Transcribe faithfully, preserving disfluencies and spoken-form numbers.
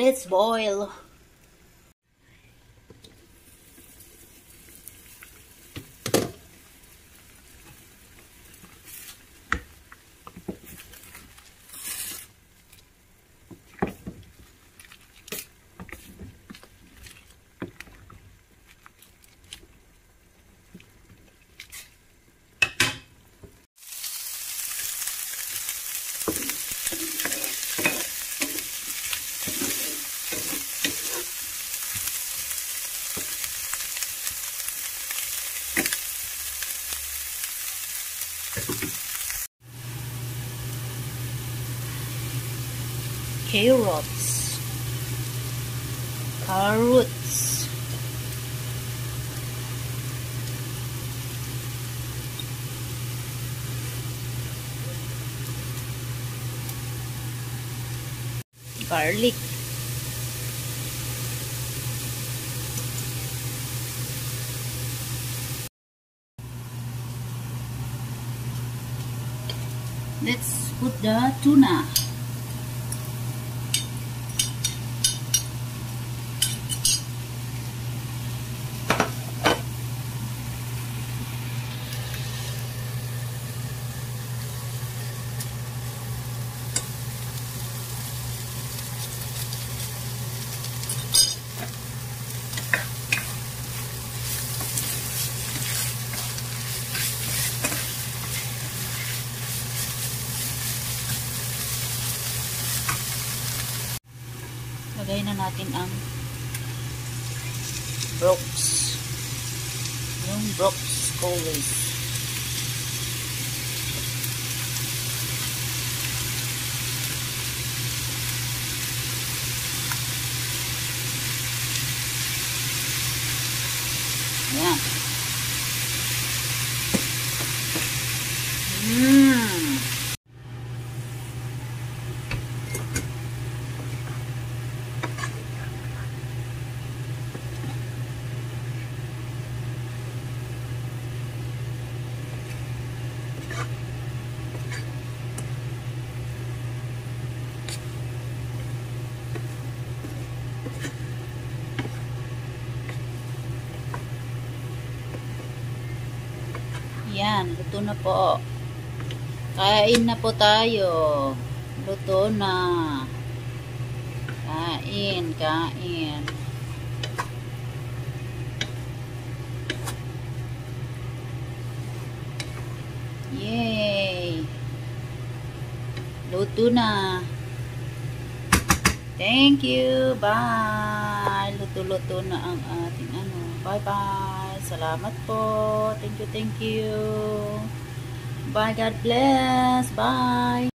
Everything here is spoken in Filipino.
Let's boil. Carrots, carrots, garlic, let's put the tuna. Lagay na natin ang brox. Yung broccoli. Yan. Mmm. Yan, luto na po. Kain na po tayo. Luto na. Kain, kain. Yay! Luto na. Thank you. Bye. Luto-luto na ang ating ano. Bye-bye. Salamat po. Thank you, thank you. Bye. God bless. Bye.